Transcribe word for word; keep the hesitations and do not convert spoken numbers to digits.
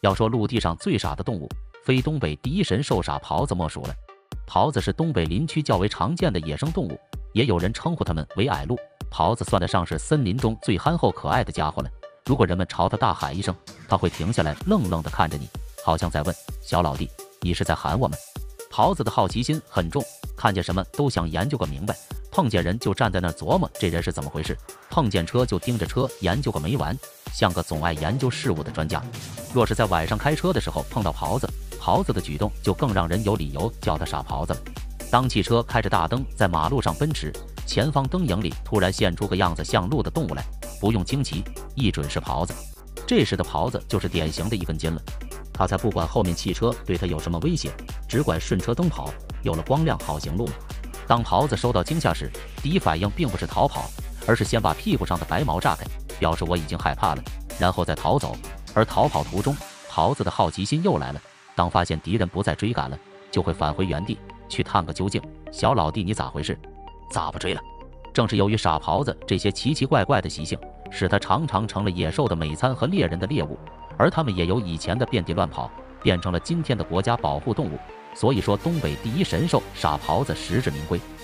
要说陆地上最傻的动物，非东北第一神兽傻狍子莫属了。狍子是东北林区较为常见的野生动物，也有人称呼它们为矮鹿。狍子算得上是森林中最憨厚可爱的家伙了。如果人们朝它大喊一声，它会停下来，愣愣地看着你，好像在问：“小老弟，你是在喊我们？”狍子的好奇心很重，看见什么都想研究个明白。碰见人就站在那儿琢磨这人是怎么回事，碰见车就盯着车研究个没完，像个总爱研究事物的专家。若是在晚上开车的时候碰到狍子，狍子的举动就更让人有理由叫他傻狍子了。当汽车开着大灯在马路上奔驰，前方灯影里突然现出个样子像鹿的动物来，不用惊奇，一准是狍子。这时的狍子就是典型的一根筋了，他才不管后面汽车对他有什么威胁，只管顺车蹬跑，有了光亮好行路嘛。当狍子收到惊吓时，第一反应并不是逃跑，而是先把屁股上的白毛炸开，表示我已经害怕了，然后再逃走。而逃跑途中，狍子的好奇心又来了，当发现敌人不再追赶了，就会返回原地去探个究竟。小老弟，你咋回事？咋不追了？正是由于傻狍子这些奇奇怪怪的习性，使他常常成了野兽的美餐和猎人的猎物，而他们也由以前的遍地乱跑，变成了今天的国家保护动物。所以说，东北第一神兽傻狍子实至名归。